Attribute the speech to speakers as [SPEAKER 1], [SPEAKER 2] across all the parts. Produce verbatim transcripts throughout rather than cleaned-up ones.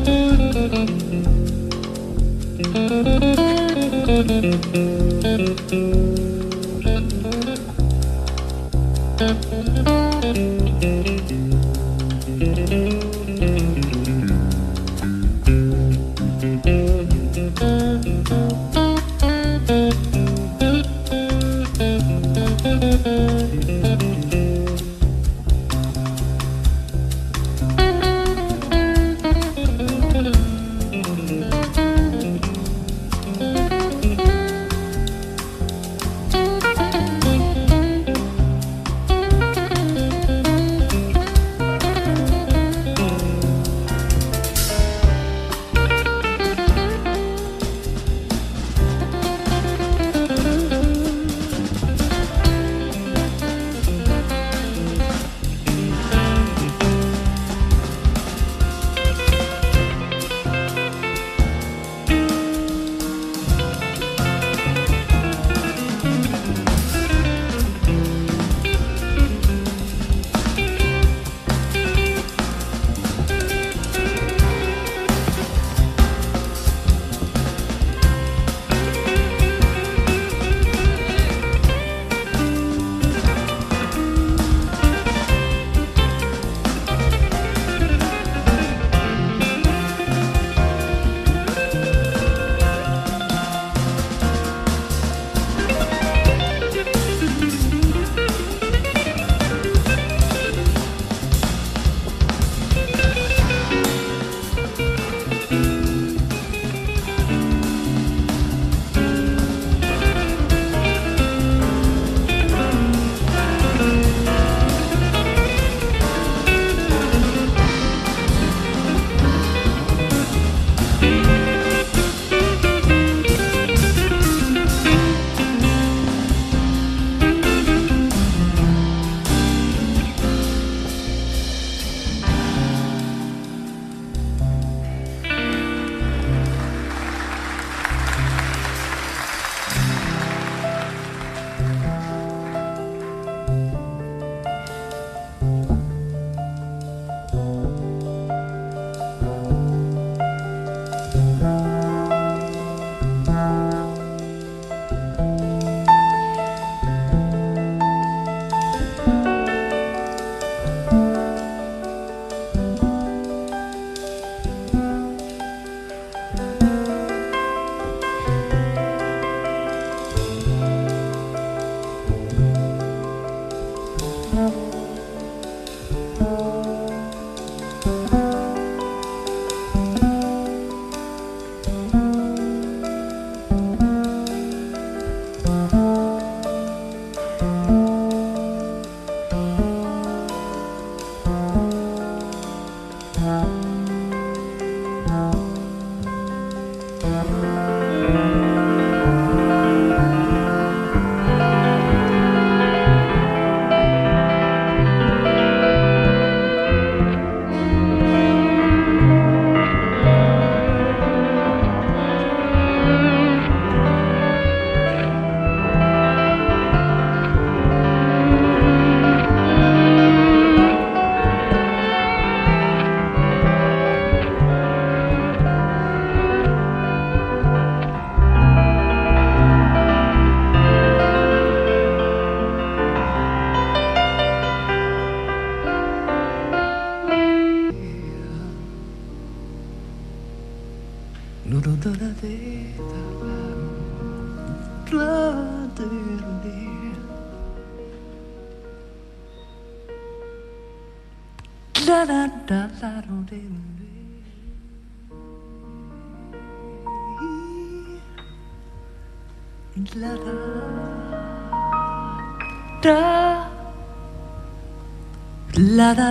[SPEAKER 1] La da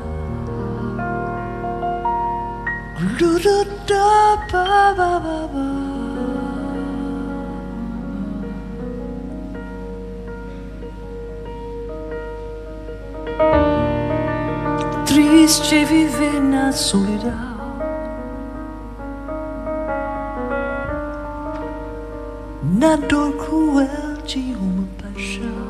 [SPEAKER 1] lu da da ba ba ba ba. Triste viver na solidão, na dor cruel de uma paixão.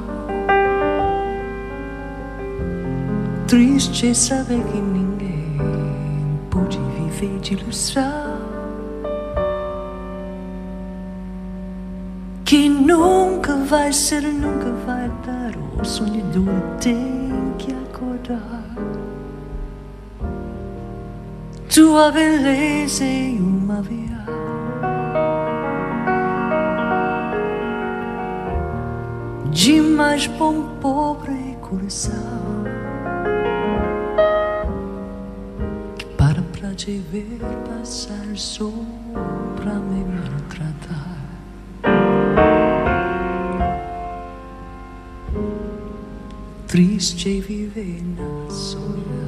[SPEAKER 1] Triste saber que ninguém pode viver viver de ilusão que nunca vai ser, nunca vai dar. O sonhador tem que acordar. Tua beleza é uma viagem de mais bom pobre coração que para pra te ver passar só pra me maltratar. Triste viver na solidão.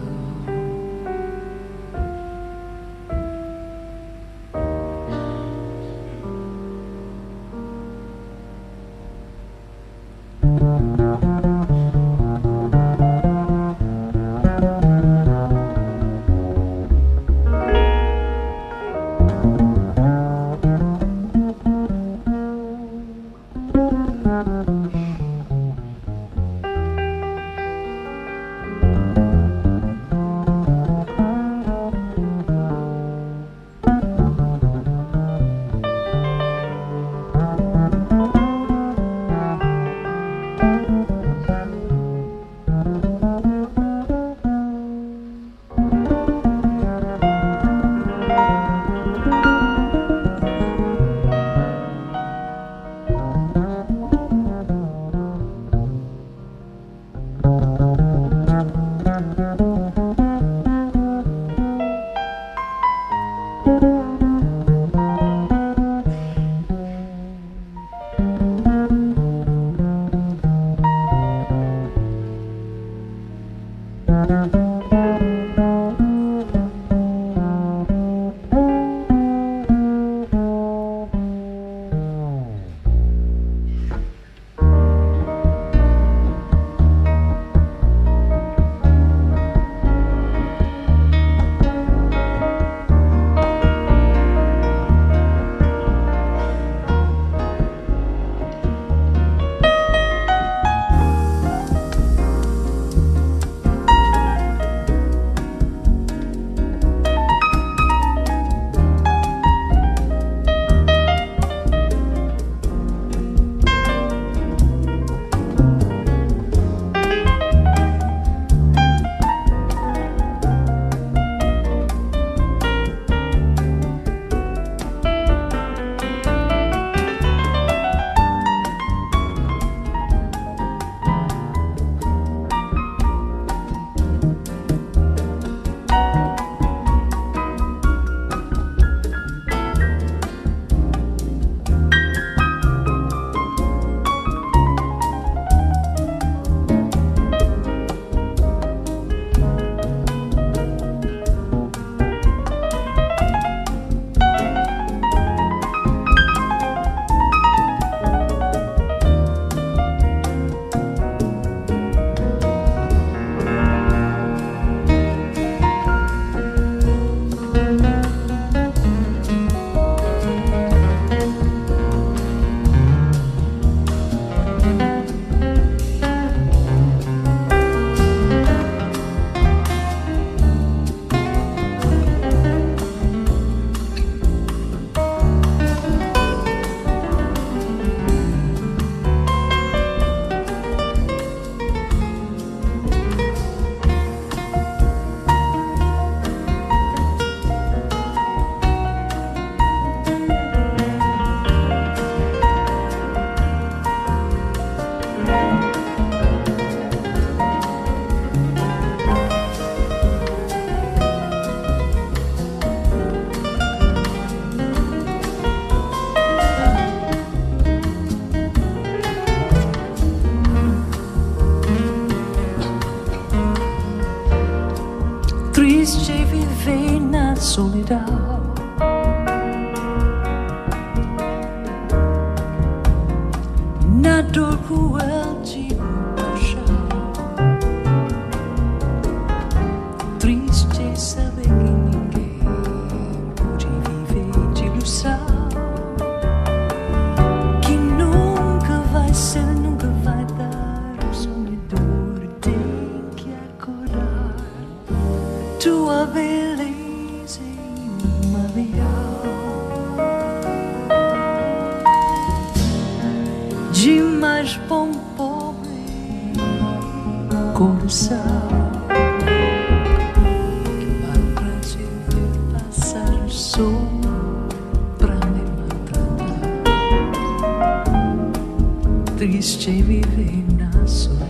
[SPEAKER 1] Triste viver na solidão, na dor cruel de uma paixão. Triste saber que ninguém pode viver de ilusão que nunca vai ser, nunca vai dar. O sonhador tem que acordar. Tua beleza é canção que para pra te ver passar sou pra me maltratar, triste em viver na solidão.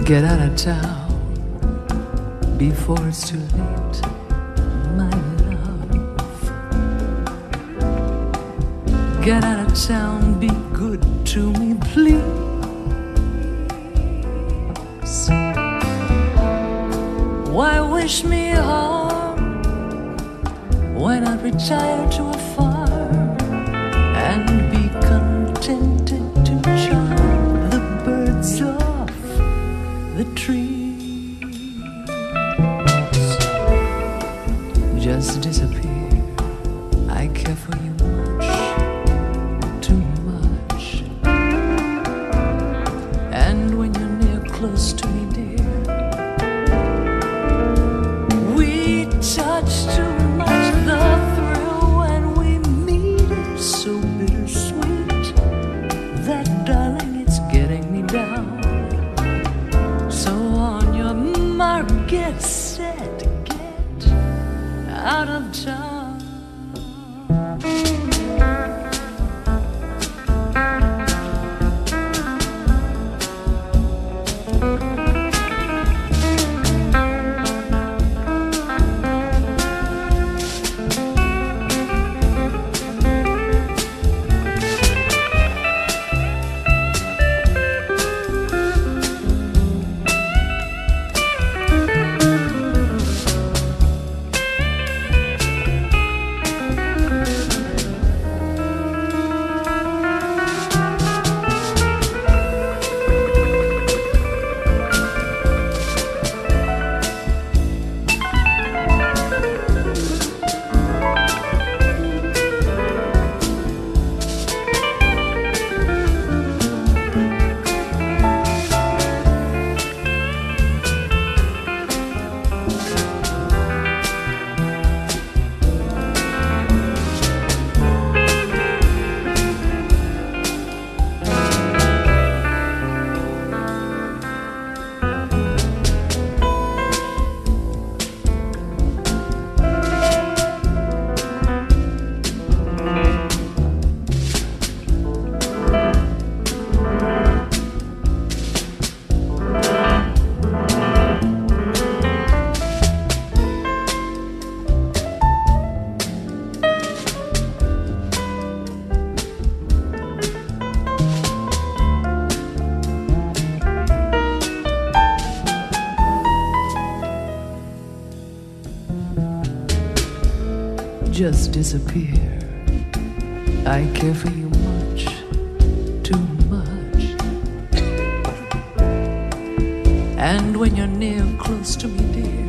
[SPEAKER 1] Get out of town before it's too late, my love. Get out of town, be good to me, please. Why wish me harm when I retire to a farm and be contented to charm the birds off the trees? Just disappear. I care for you much, too much. And when you're near, close to me, dear, we touch too much. The thrill when we meet is so bittersweet that, darling, it's getting me down. So on your mark, get set, get out of town. Just disappear. I care for you much, too much. And when you're near, close to me, dear,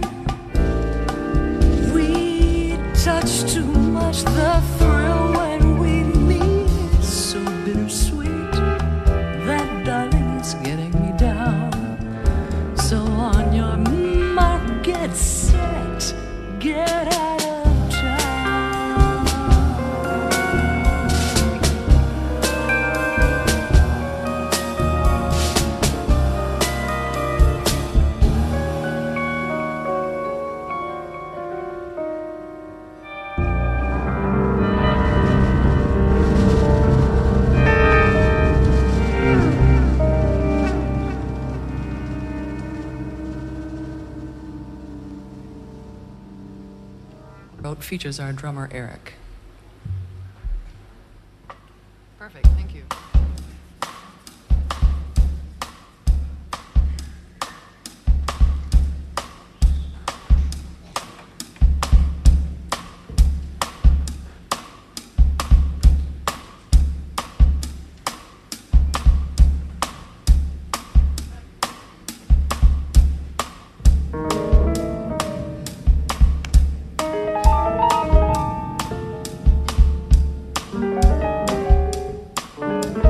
[SPEAKER 1] we touch too much. The thrill when we meet is so bittersweet that, darling, it's getting me down. So on your mark, get set, get out.
[SPEAKER 2] Features our drummer Eric. Perfect, thank you.
[SPEAKER 1] Thank you.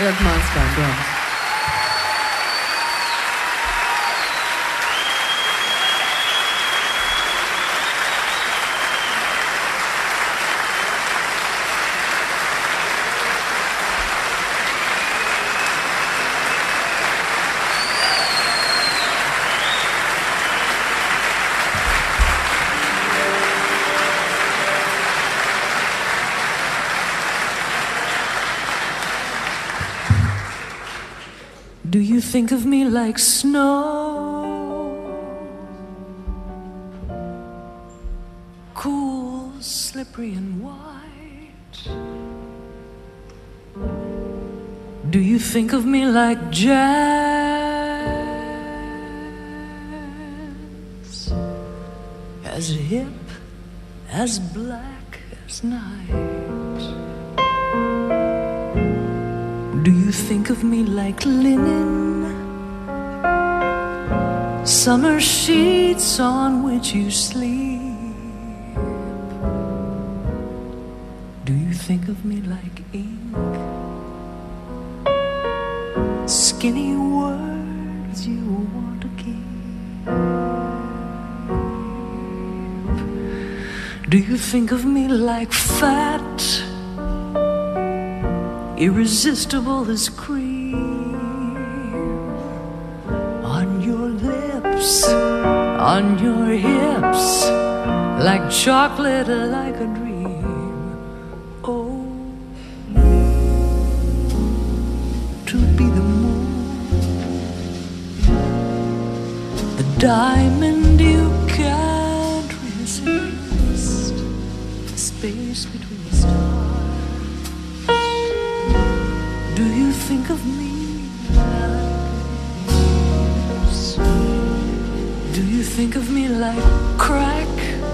[SPEAKER 2] Eric Monster on drums.
[SPEAKER 1] Do you think of me like snow? Cool, slippery and white. Do you think of me like jazz? As hip, as black as night. Do you think of me like linen? Summer sheets on which you sleep. Do you think of me like ink? Skinny words you want to keep. Do you think of me like fat? Irresistible as cream on your lips, on your hips, like chocolate, like a dream. Oh, to be the moon, the diamond you can't resist, the space between the stars. Do you think of me like this? Do you think of me like crack?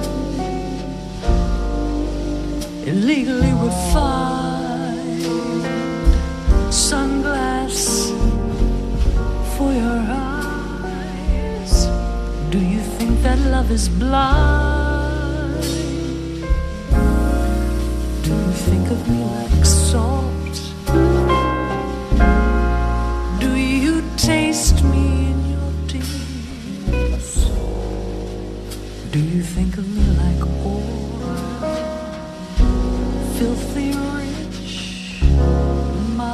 [SPEAKER 1] Illegally refined sunglass for your eyes. Do you think that love is blind? Do you think of me like salt? Taste me in your tears. Do you think of me like oil, filthy rich, my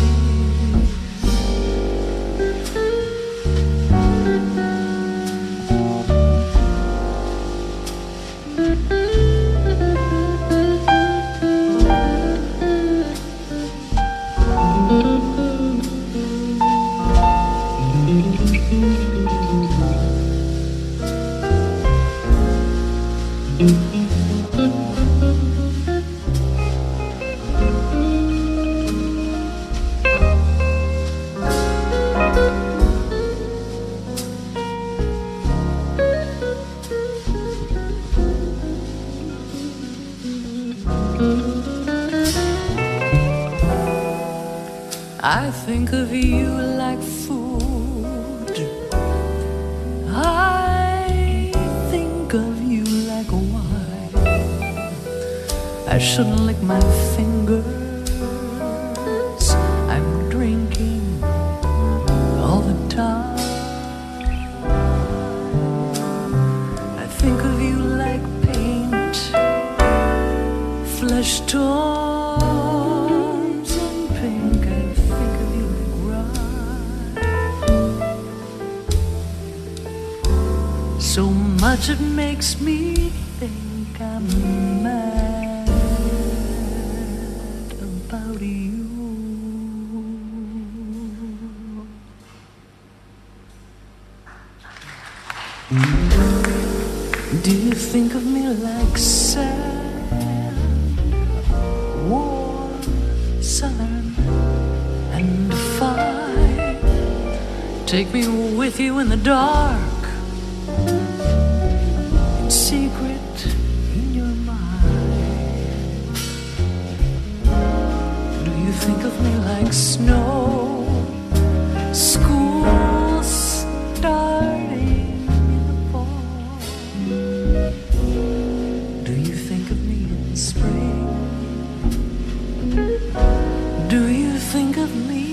[SPEAKER 1] I think of you like food. I think of you like wine. I shouldn't lick my fingers. I'm drinking all the time. I think of you like paint, flesh tone. So much it makes me think I'm mad about you. Do you think of me like sand, warm, southern, and fine? Take me with you in the dark. Secret in your mind. Do you think of me like snow? School starting in the fall. Do you think of me in spring? Do you think of me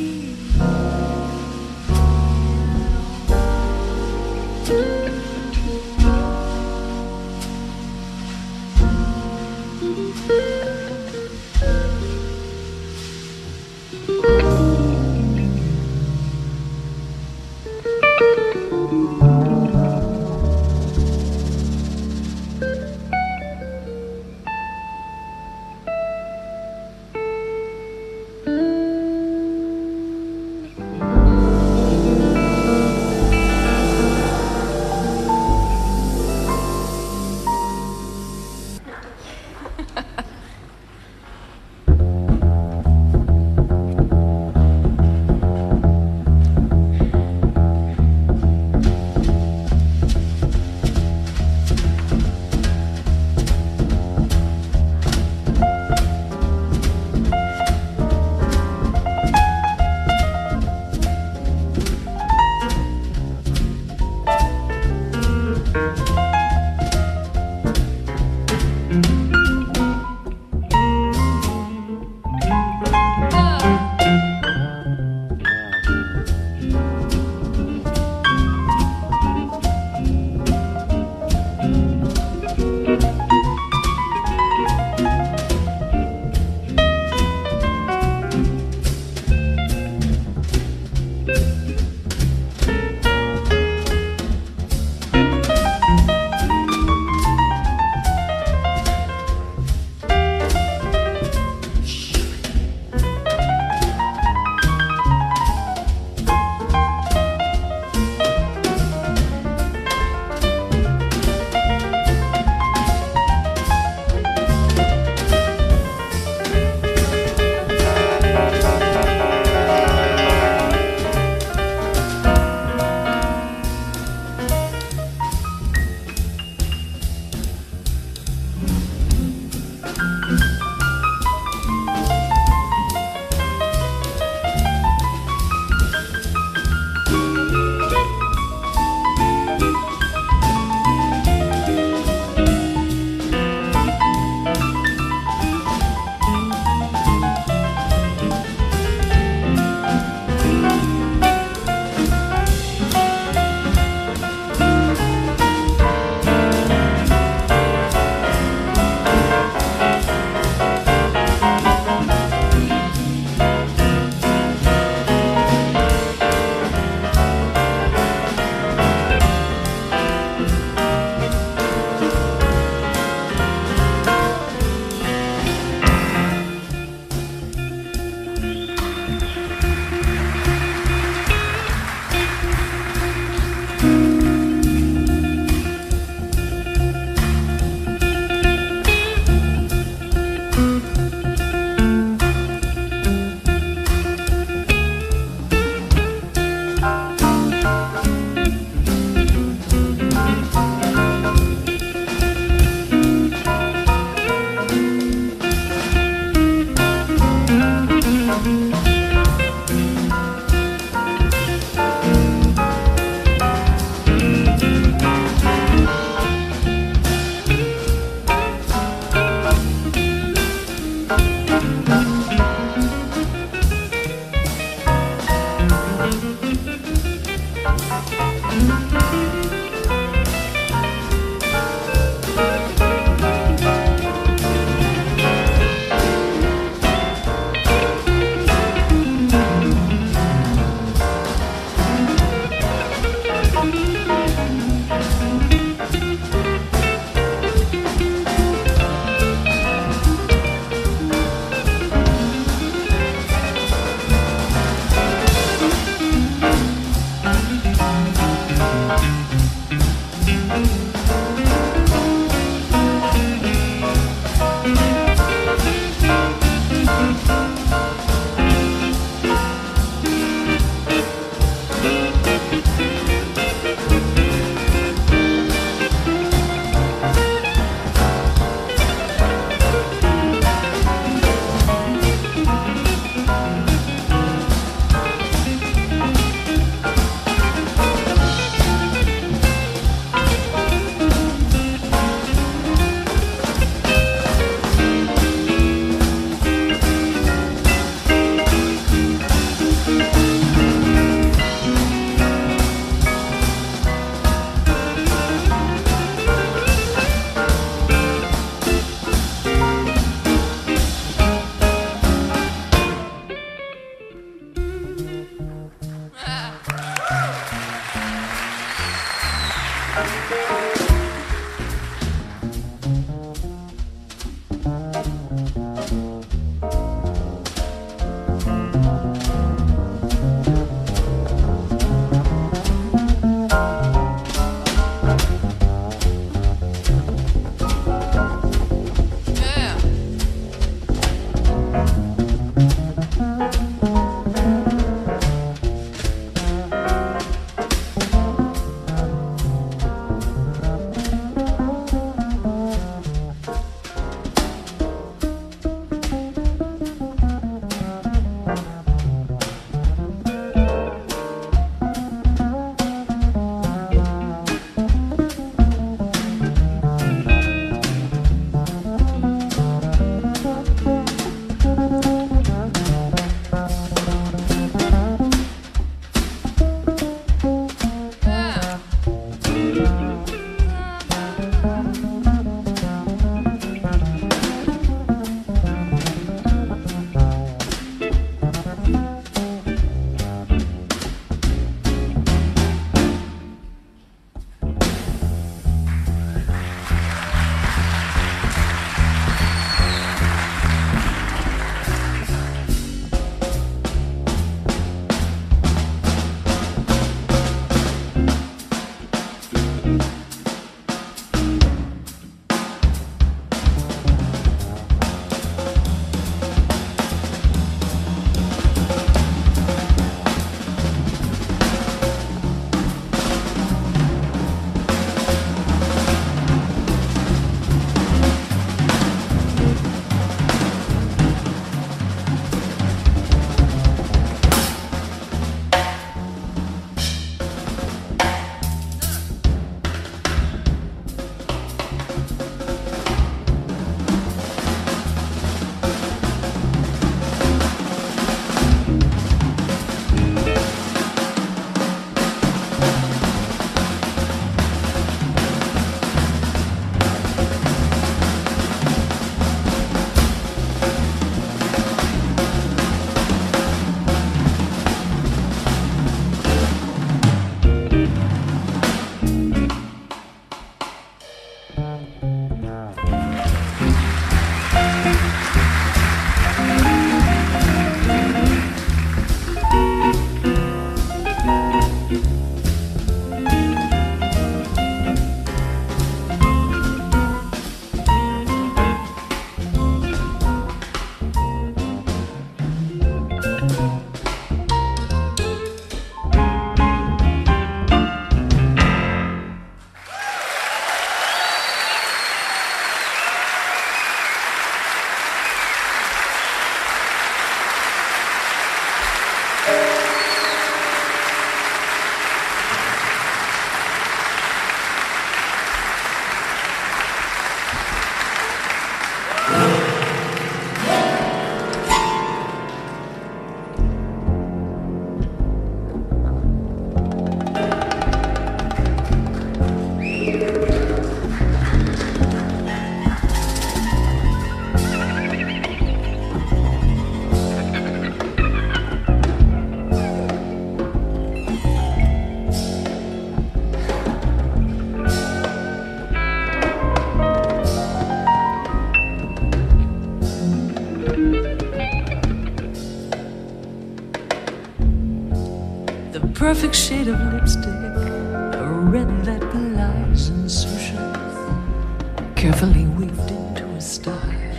[SPEAKER 1] perfect shade of lipstick, a red that belies insertion, carefully weaved into a style.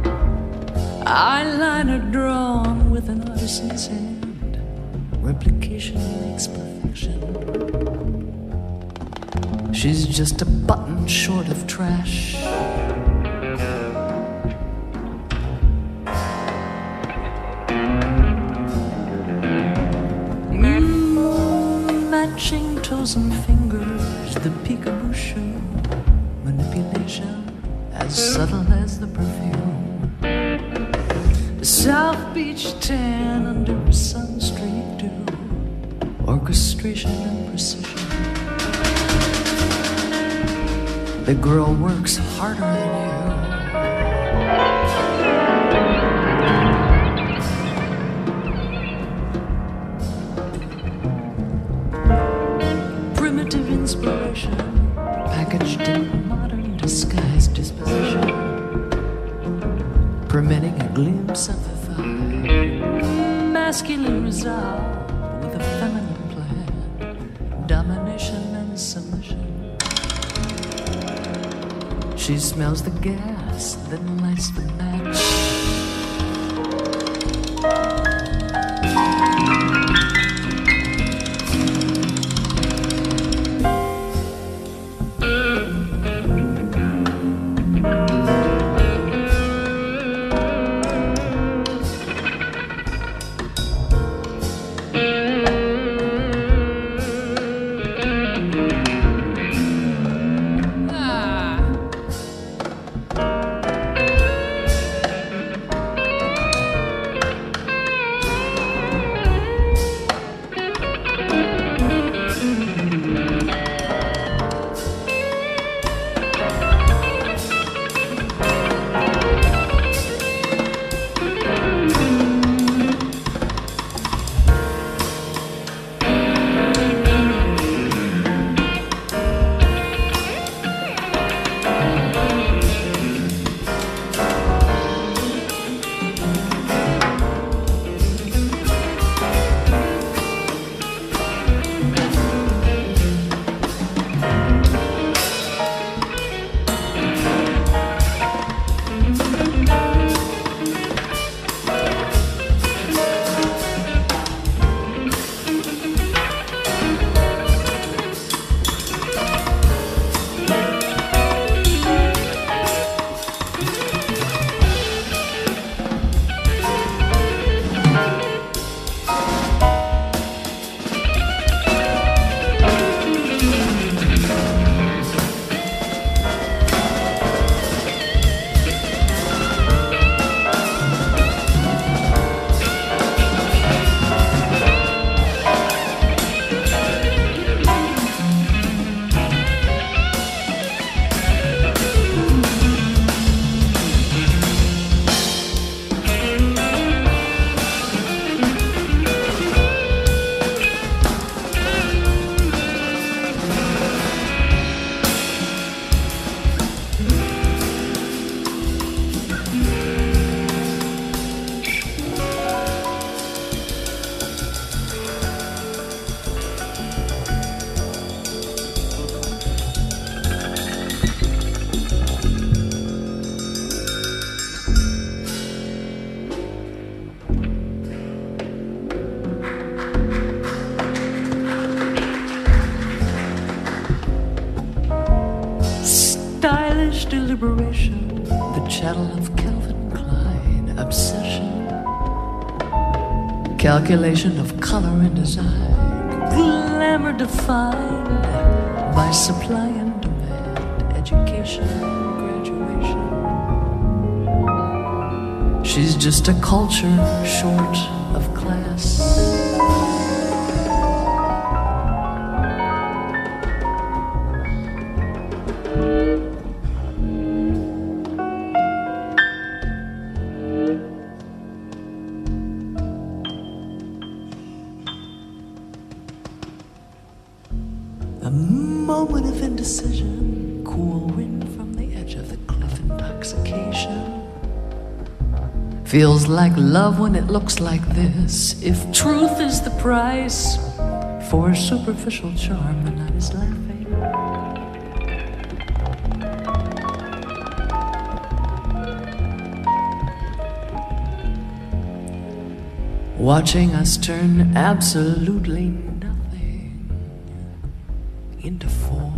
[SPEAKER 1] Eyeliner drawn with an artisan's hand, replication makes perfection. She's just a button short of trash. Mm, matching toes and fingers, the peekaboo shoe, manipulation as subtle as the perfume. South Beach tan under a sun-streaked dew, orchestration and precision. The girl works harder than you. Primitive inspiration, packaged in modern disguised disposition, permitting a glimpse of the thigh. Masculine resolve with a feminine plan, domination and submission. She smells the gas, then lights the match. Deliberation, the chattel of Calvin Klein, obsession, calculation of color and design, glamour defined by supply and demand, education, graduation. She's just a culture short of class. A moment of indecision, cool wind from the edge of the cliff, intoxication. Feels like love when it looks like this. If truth is the price, For superficial charm, the night is laughing. Watching us turn absolutely nothing into four.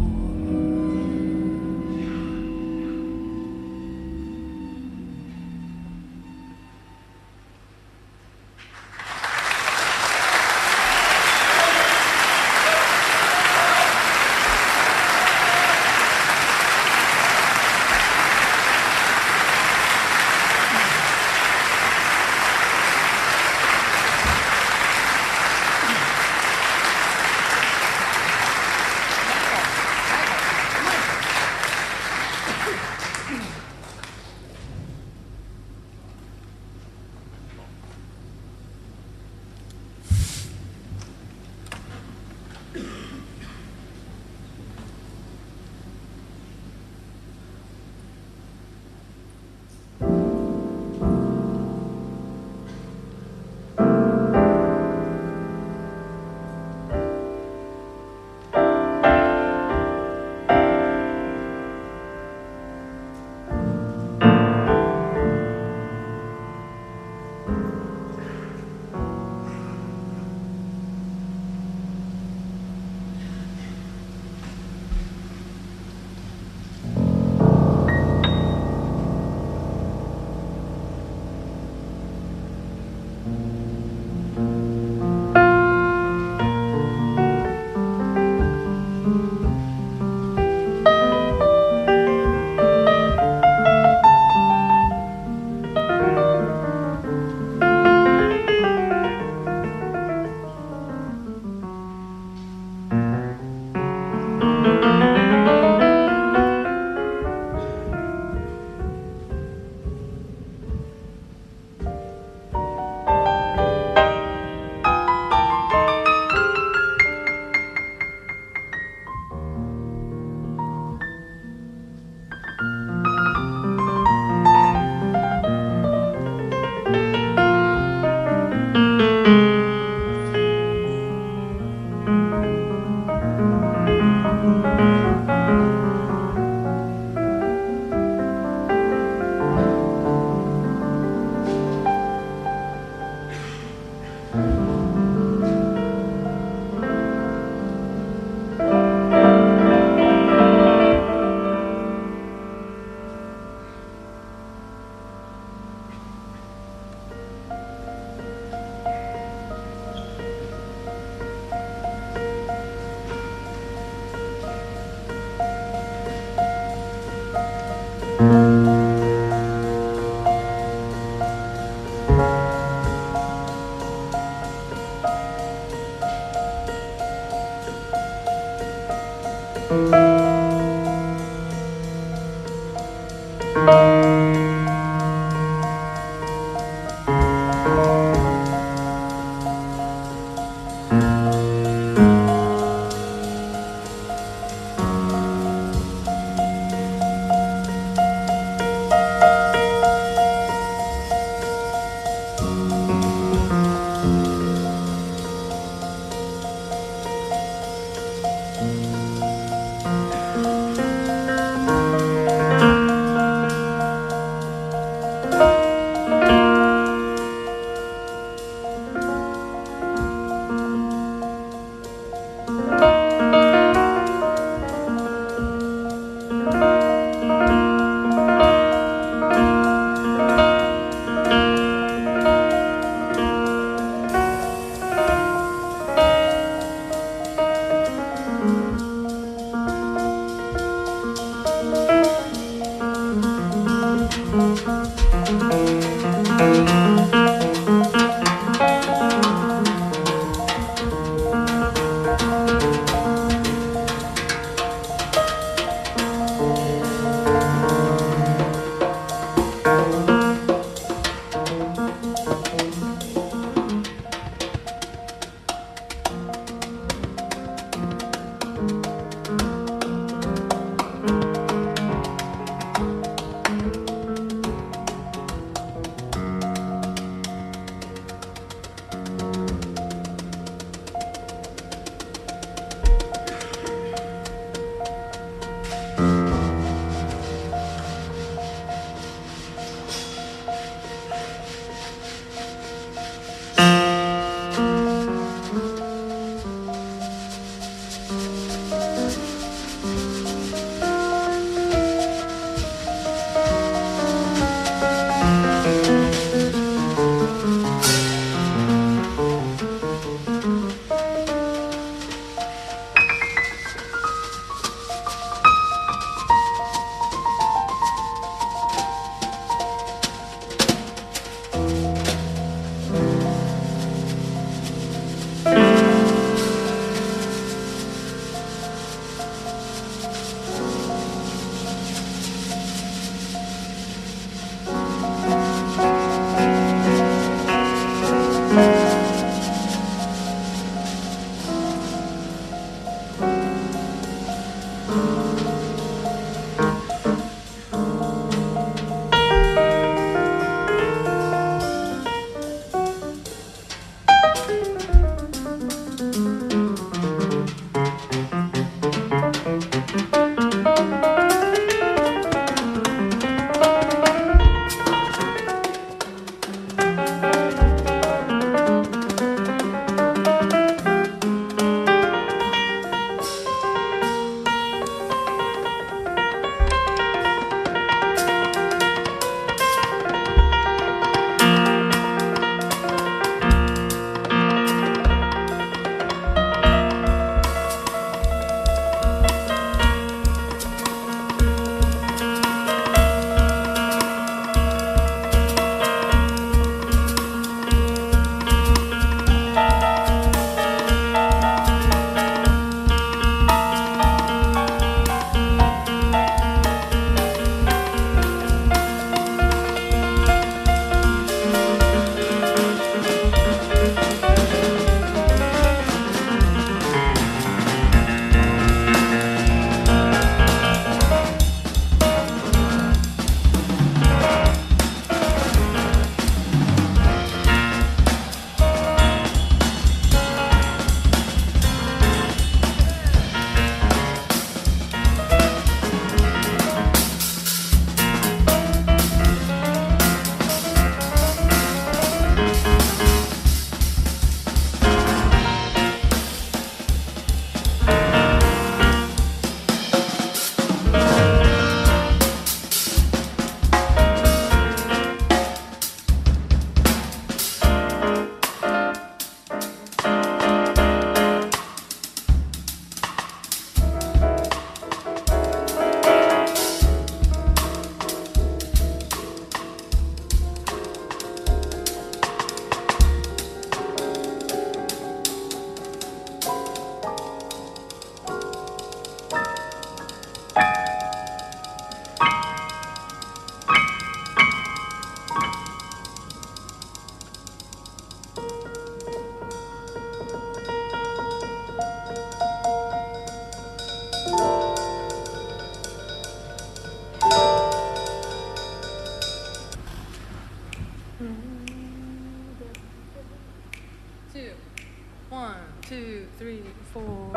[SPEAKER 2] two, three, four.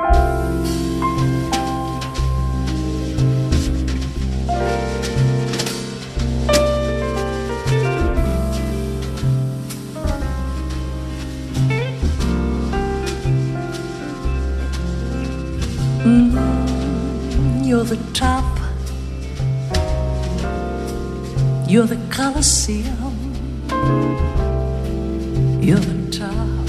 [SPEAKER 1] Mm, you're the top, you're the Colosseum, you're the top,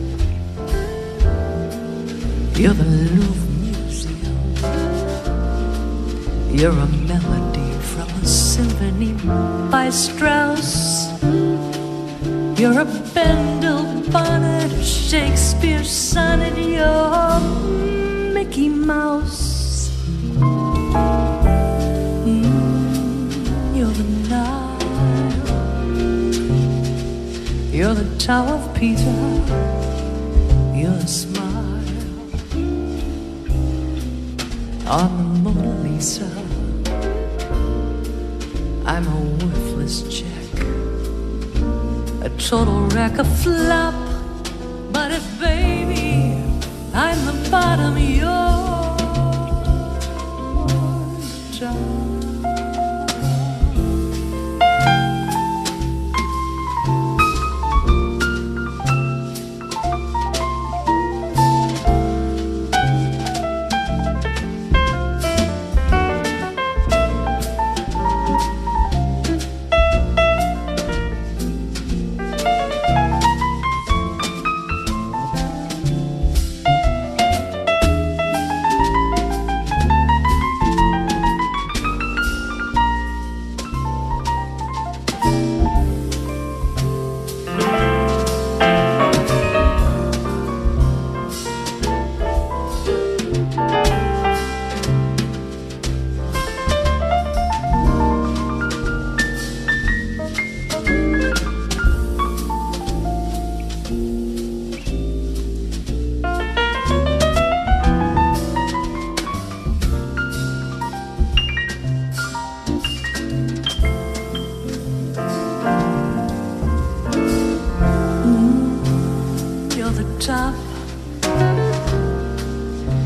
[SPEAKER 1] you're the Louvre Museum, you're a melody from a symphony by Strauss, you're a Bendel bonnet, a Shakespeare sonnet, you're Mickey Mouse. Mm, you're the Nile, you're the Tower of Pisa, you're a smile on the Mona Lisa. I'm a worthless check, a total wreck, a flop. But if, baby, I'm the bottom, you're top.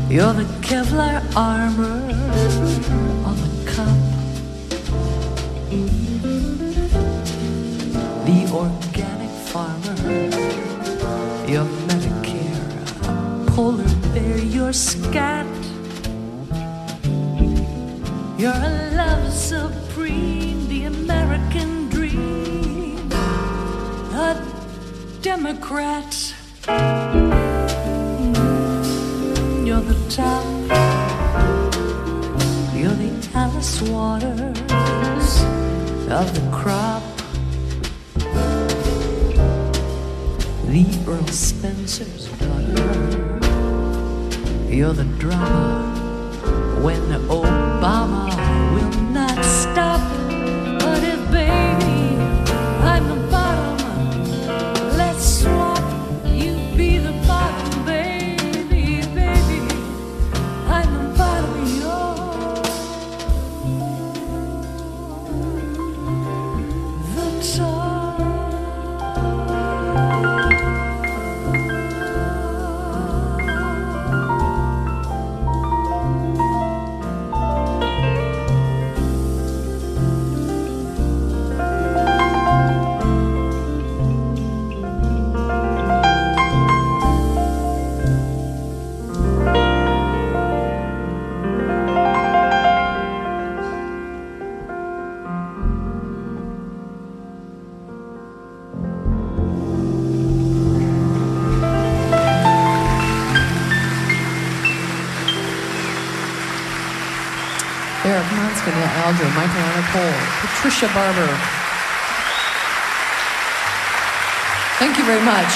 [SPEAKER 1] You're the Kevlar armor on a cup, the organic farmer. You're Medicare, polar bear. You're scat. You're a love supreme, the American dream, a Democrat. You're the top. You're the Alice Waters of the crop, the Earl Spencer's daughter. You're the drama when Obama will not stop. But if, baby, I'm the bottom, let's swap. You be the bottom, baby, baby. I'm the bottom, you're the top.
[SPEAKER 3] Eric Monson, Neil Alger, Michael Anapole, Patricia Barber. Thank you very much.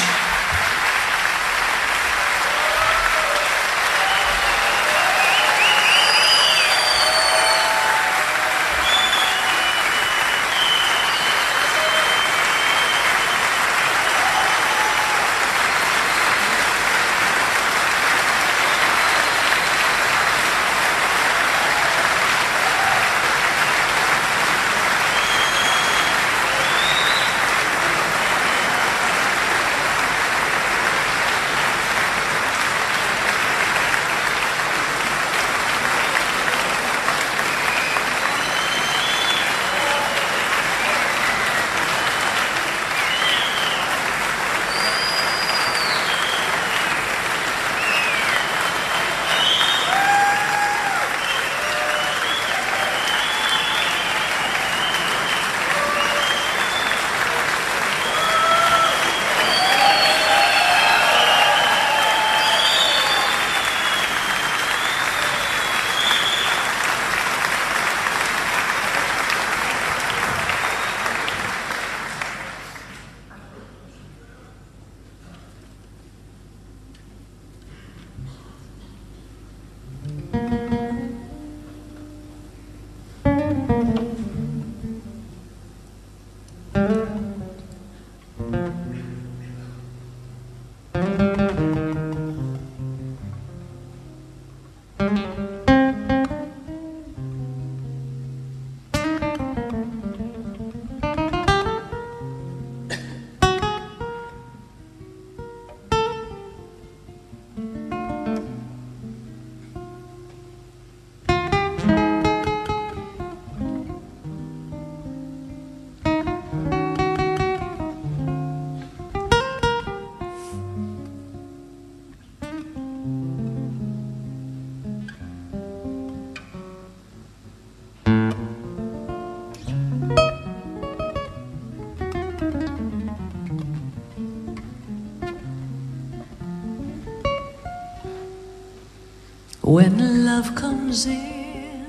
[SPEAKER 1] When love comes in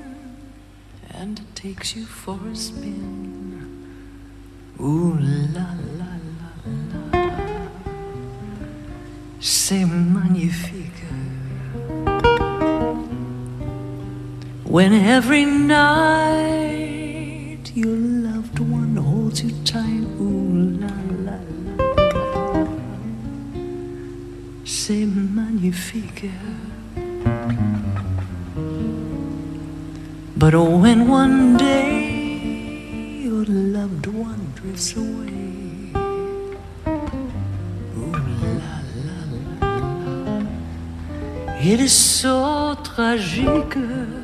[SPEAKER 1] and takes you for a spin, ooh la la la la, c'est magnifique. When every night your loved one holds you tight, ooh la la la, c'est magnifique. But when one day your loved one drifts away, ooh la la la la, It is so tragique.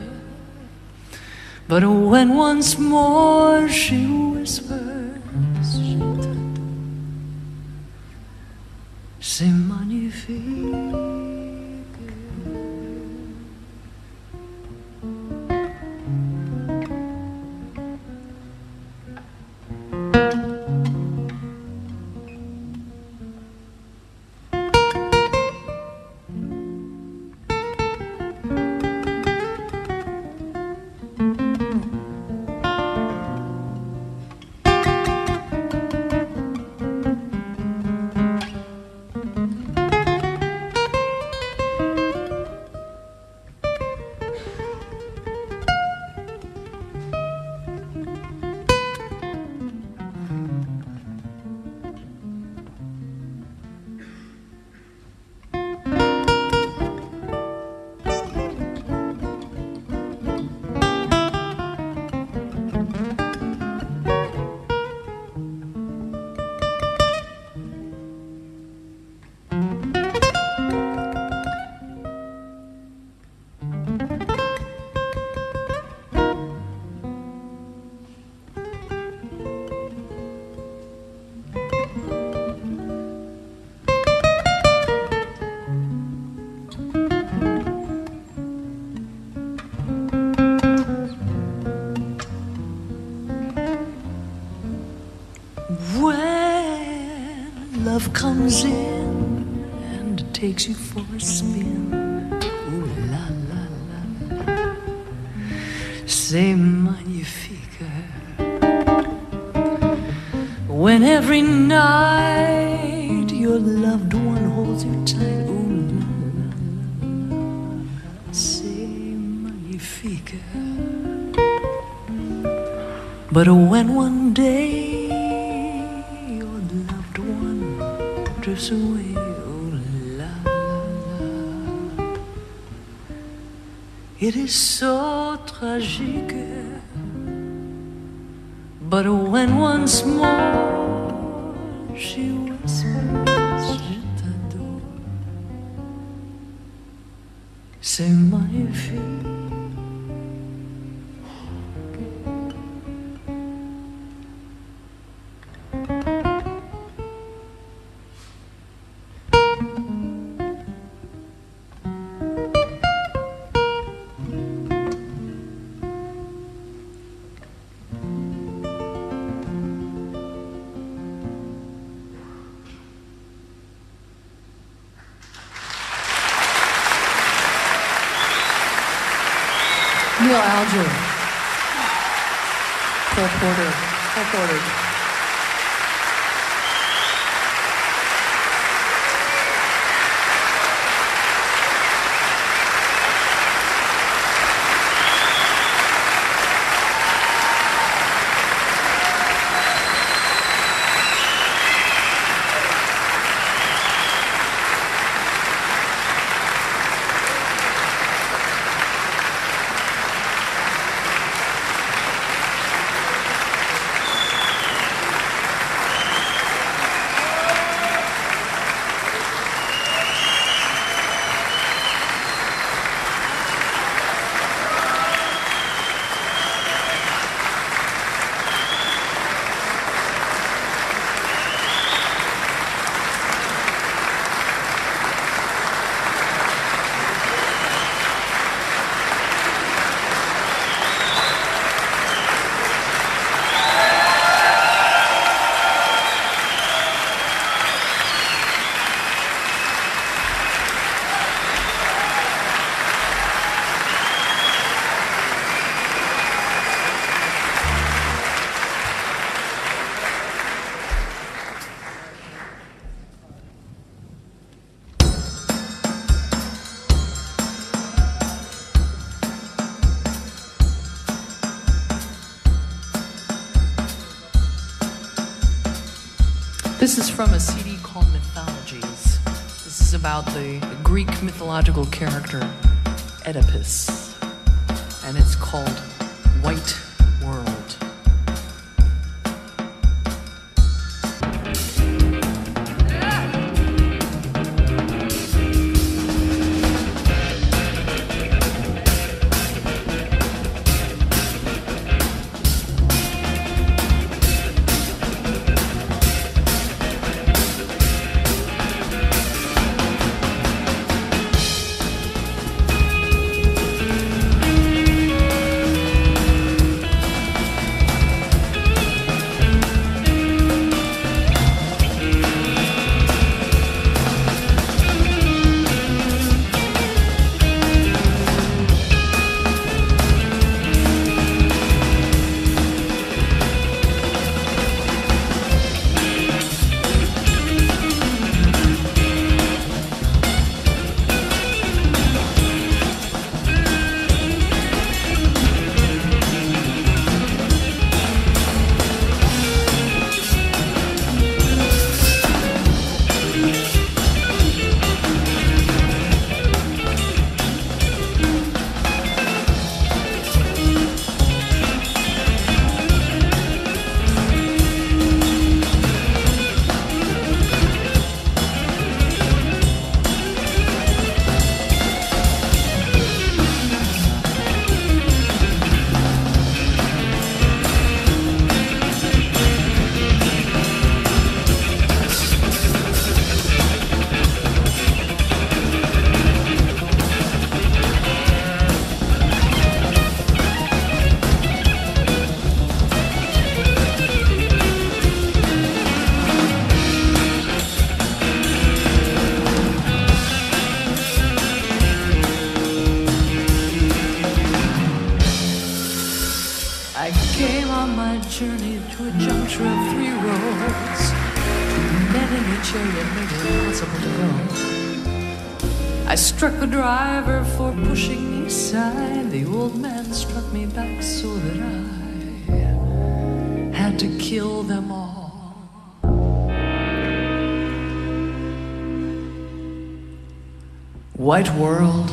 [SPEAKER 1] But when once more she whispers, je t'adore, c'est magnifique. Love comes in and takes you for a spin. Ooh la la la la, c'est magnifique. When every night your loved one holds you tight. Ooh la la la la, c'est magnifique. But when one day drifts away, oh la la la, it is so tragique. But when once more she whispers, je t'adore, c'est magnifique.
[SPEAKER 3] Neil Alger, Cole Porter, Cole Porter. This is from a C D called Mythologies. This is about the Greek mythological character Oedipus, and it's called White World.
[SPEAKER 1] I came on my journey to a juncture of three roads, met in a chariot made it impossible to go. I struck the driver for pushing me aside. The old man struck me back so that I had to kill them all. White world.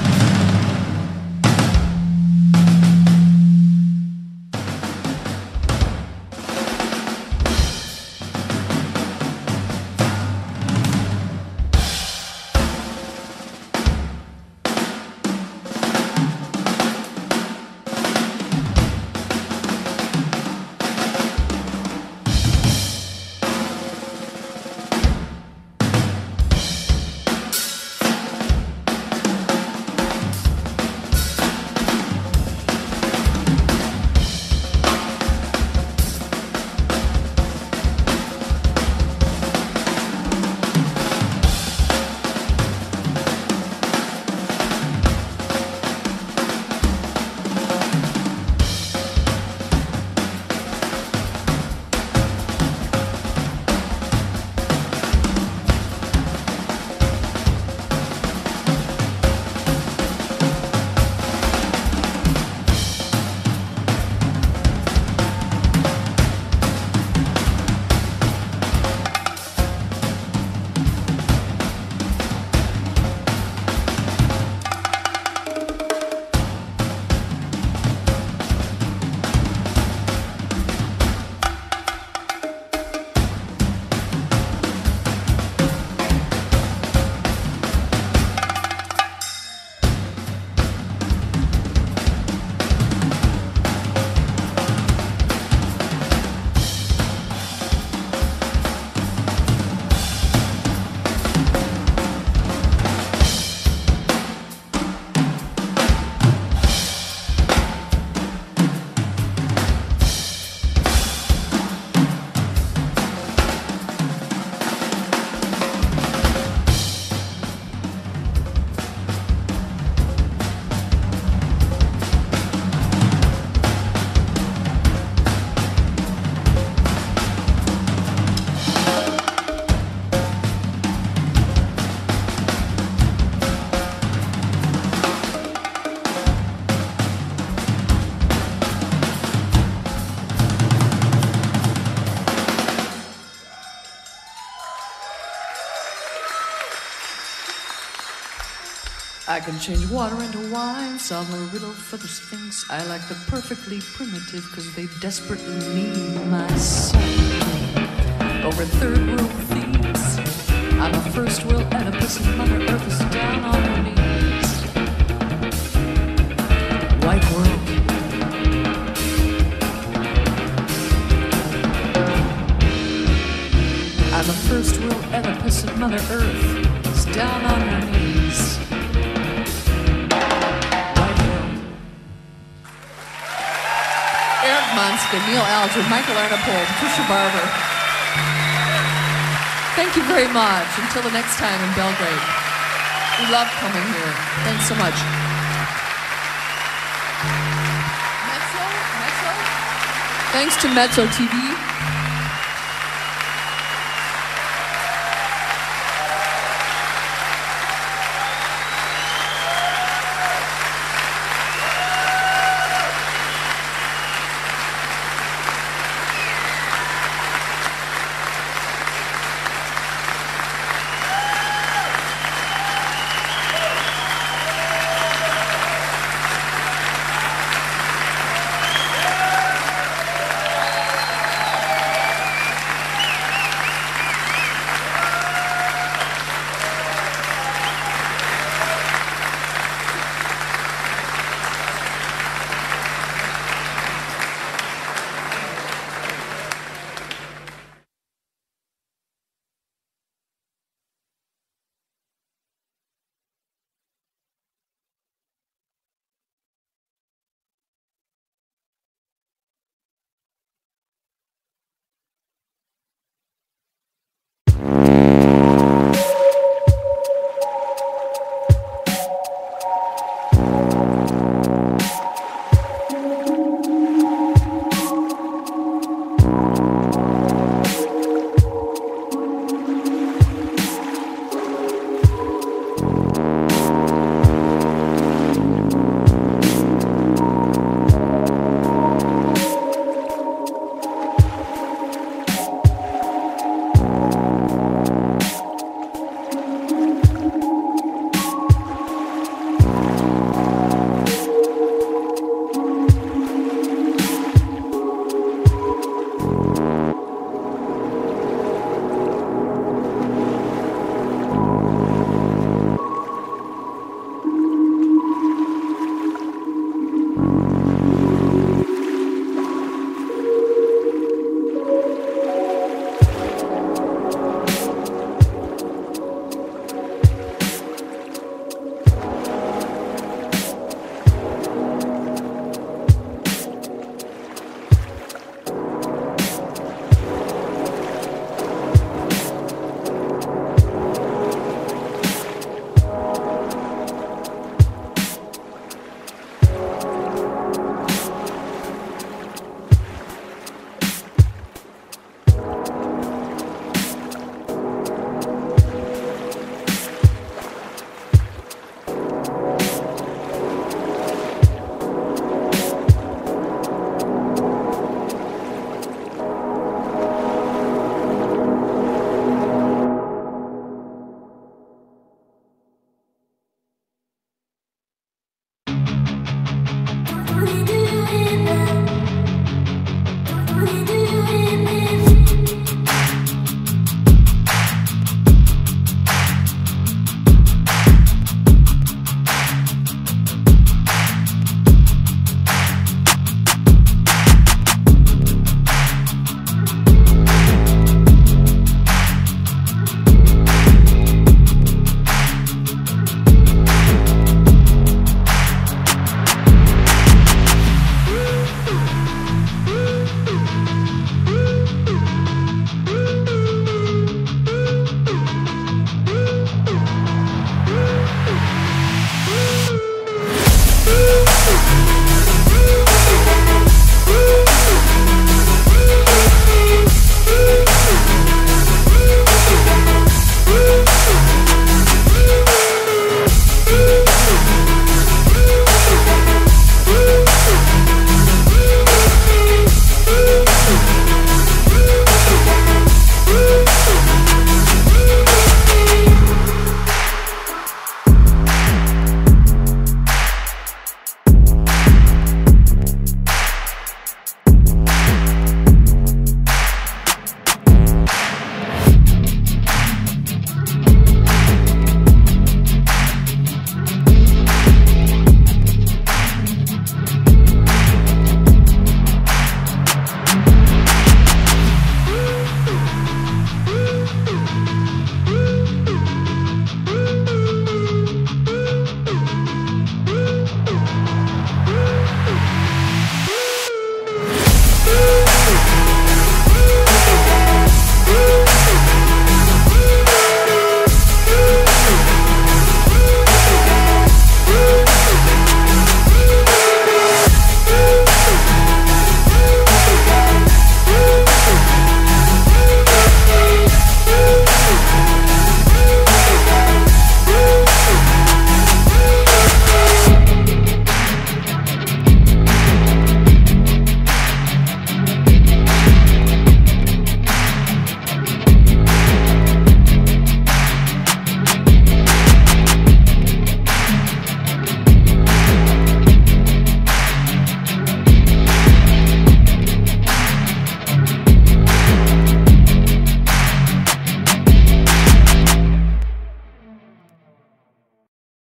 [SPEAKER 1] I can change water into wine, solve a riddle for the Sphinx. I like the perfectly primitive because they desperately need my soul. Over third world thieves, I'm a first world Oedipus and Mother Earth is down on her knees. White world. I'm a first world Oedipus and Mother Earth is down on her knees. Monska, Neil Alger, Michael Arnapold, Trisha Barber. Thank you very much. Until the next time in Belgrade. We love coming here. Thanks so much. Mezzo? Mezzo? Thanks to Mezzo T V.